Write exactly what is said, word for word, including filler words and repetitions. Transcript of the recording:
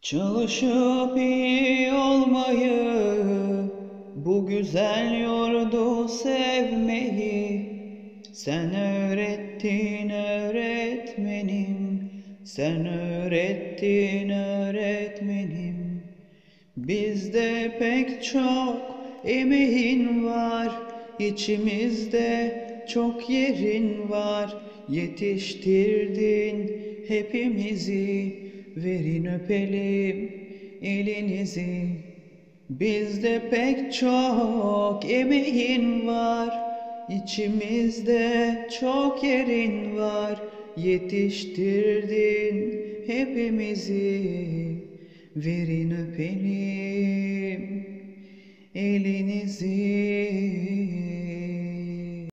Çalışıp iyi olmayı, bu güzel yurdu sevmeyi, sen öğrettin öğretmenim, sen öğrettin öğretmenim. Bizde pek çok emeğin var, içimizde çok yerin var. Yetiştirdin hepimizi, verin öpelim elinizi. Bizde pek çok emeğin var, içimizde çok yerin var. Yetiştirdin hepimizi, verin öpelim elinizi.